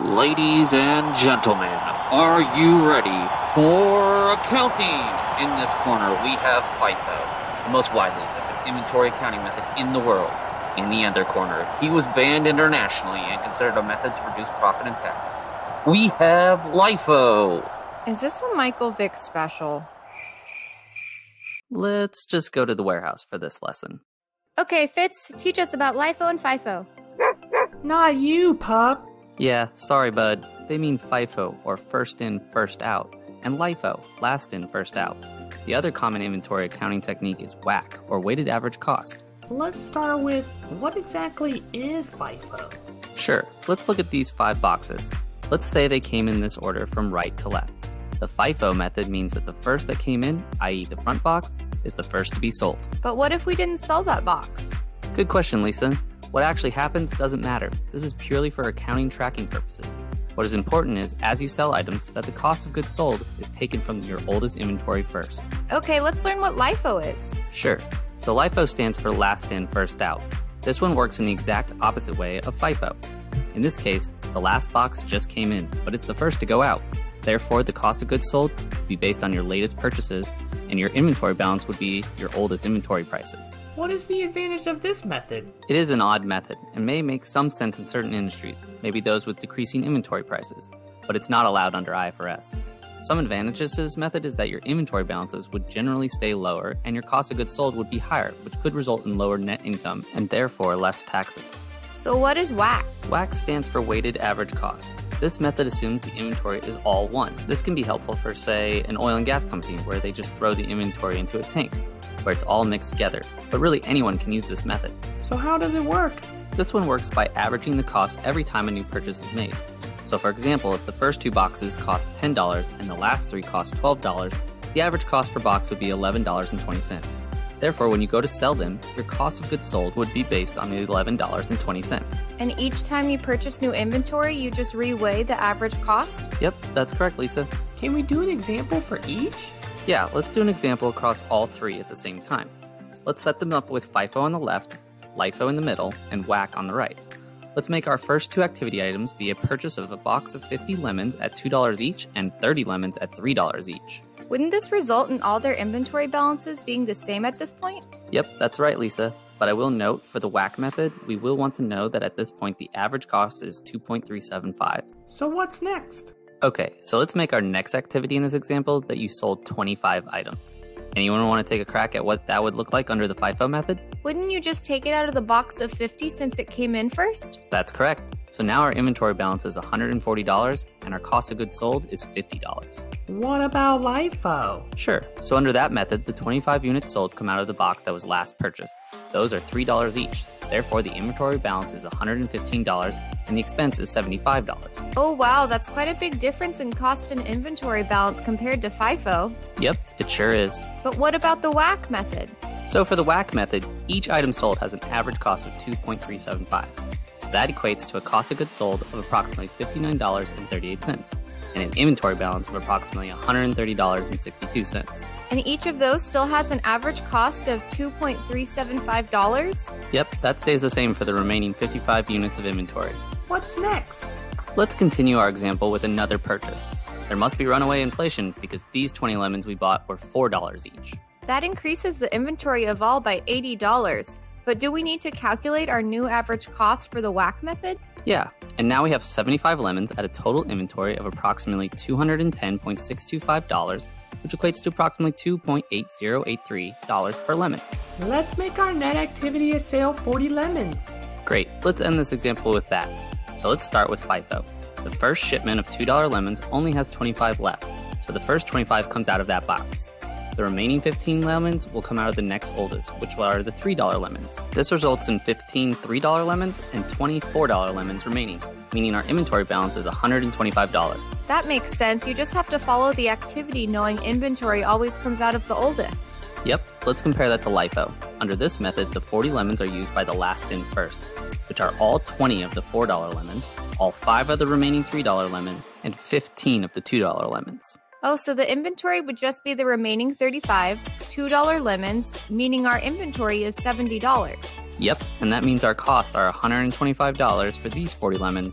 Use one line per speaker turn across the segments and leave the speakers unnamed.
Ladies and gentlemen, are you ready for accounting? In this corner, we have FIFO, the most widely accepted inventory accounting method in the world. In the other corner, he was banned internationally and considered a method to reduce profit and taxes. We have LIFO.
Is this a Michael Vick special?
Let's just go to the warehouse for this lesson.
Okay, Fitz, teach us about LIFO and FIFO.
Not you, pup.
Yeah, sorry, bud. They mean FIFO, or first in, first out, and LIFO, last in, first out. The other common inventory accounting technique is WAC, or weighted average cost.
Let's start with, what exactly is FIFO?
Sure, let's look at these 5 boxes. Let's say they came in this order from right to left. The FIFO method means that the first that came in, i.e. the front box, is the first to be sold.
But what if we didn't sell that box?
Good question, Lisa. What actually happens doesn't matter. This is purely for accounting tracking purposes. What is important is, as you sell items, that the cost of goods sold is taken from your oldest inventory first.
Okay, let's learn what LIFO is.
Sure. So LIFO stands for last in, first out. This one works in the exact opposite way of FIFO. In this case, the last box just came in, but it's the first to go out. Therefore, the cost of goods sold would be based on your latest purchases, and your inventory balance would be your oldest inventory prices.
What is the advantage of this method?
It is an odd method, and may make some sense in certain industries, maybe those with decreasing inventory prices, but it's not allowed under IFRS. Some advantages to this method is that your inventory balances would generally stay lower, and your cost of goods sold would be higher, which could result in lower net income, and therefore less taxes.
So what is WAC?
WAC stands for weighted average cost. This method assumes the inventory is all one. This can be helpful for, say, an oil and gas company where they just throw the inventory into a tank, where it's all mixed together. But really anyone can use this method.
So how does it work?
This one works by averaging the cost every time a new purchase is made. So for example, if the first 2 boxes cost $10 and the last 3 cost $12, the average cost per box would be $11.20. Therefore, when you go to sell them, your cost of goods sold would be based on the $11.20.
And each time you purchase new inventory, you just reweigh the average cost?
Yep, that's correct, Lisa.
Can we do an example for each?
Yeah, let's do an example across all 3 at the same time. Let's set them up with FIFO on the left, LIFO in the middle, and WAC on the right. Let's make our first 2 activity items be a purchase of a box of 50 lemons at $2 each and 30 lemons at $3 each.
Wouldn't this result in all their inventory balances being the same at this point?
Yep, that's right, Lisa. But I will note, for the WAC method, we will want to know that at this point the average cost is $2.375.
So what's next?
Okay, so let's make our next activity in this example that you sold 25 items. Anyone want to take a crack at what that would look like under the FIFO method?
Wouldn't you just take it out of the box of 50 since it came in first?
That's correct. So now our inventory balance is $140 and our cost of goods sold is $50.
What about LIFO?
Sure. So under that method, the 25 units sold come out of the box that was last purchased. Those are $3 each. Therefore, the inventory balance is $115 and the expense is $75.
Oh wow, that's quite a big difference in cost and inventory balance compared to FIFO.
Yep, it sure is.
But what about the WAC method?
So for the WAC method, each item sold has an average cost of $2.375. So that equates to a cost of goods sold of approximately $59.38 and an inventory balance of approximately $130.62.
And each of those still has an average cost of $2.375?
Yep, that stays the same for the remaining 55 units of inventory.
What's next?
Let's continue our example with another purchase. There must be runaway inflation because these 20 lemons we bought were $4 each.
That increases the inventory of all by $80. But do we need to calculate our new average cost for the WAC method?
Yeah, and now we have 75 lemons at a total inventory of approximately $210.625, which equates to approximately $2.8083 per lemon.
Let's make our net activity a sale 40 lemons.
Great, let's end this example with that. So let's start with FIFO. The first shipment of $2 lemons only has 25 left, so the first 25 comes out of that box. The remaining 15 lemons will come out of the next oldest, which are the $3 lemons. This results in 15 $3 lemons and 20 $4 lemons remaining, meaning our inventory balance is $125.
That makes sense. You just have to follow the activity knowing inventory always comes out of the oldest.
Yep, let's compare that to LIFO. Under this method, the 40 lemons are used by the last in first, which are all 20 of the $4 lemons, all 5 of the remaining $3 lemons, and 15 of the $2 lemons.
Oh, so the inventory would just be the remaining 35 $2 lemons, meaning our inventory is $70.
Yep, and that means our costs are $125 for these 40 lemons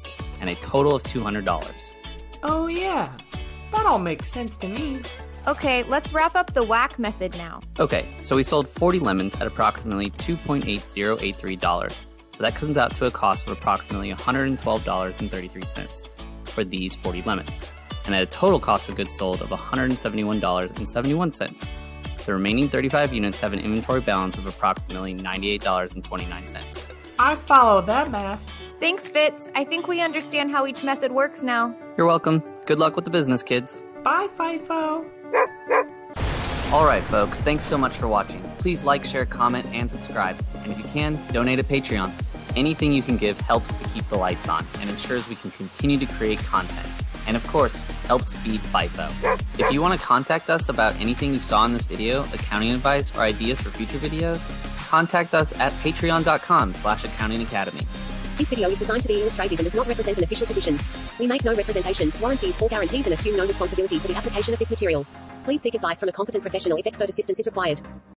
and a total of $200.
Oh yeah, that all makes sense to me.
Okay, let's wrap up the WAC method now.
Okay, so we sold 40 lemons at approximately $2.8083. So that comes out to a cost of approximately $112.33 for these 40 lemons, and at a total cost of goods sold of $171.71. The remaining 35 units have an inventory balance of approximately $98.29.
I follow that math.
Thanks, Fitz. I think we understand how each method works now.
You're welcome. Good luck with the business, kids.
Bye, FIFO.
Alright folks, thanks so much for watching. Please like, share, comment, and subscribe. And if you can, donate at Patreon. Anything you can give helps to keep the lights on and ensures we can continue to create content. And of course, helps feed FIFO. If you want to contact us about anything you saw in this video, accounting advice, or ideas for future videos, contact us at patreon.com/accountingacademy.
This video is designed to be illustrative and does not represent an official position. We make no representations, warranties, or guarantees and assume no responsibility for the application of this material. Please seek advice from a competent professional if expert assistance is required.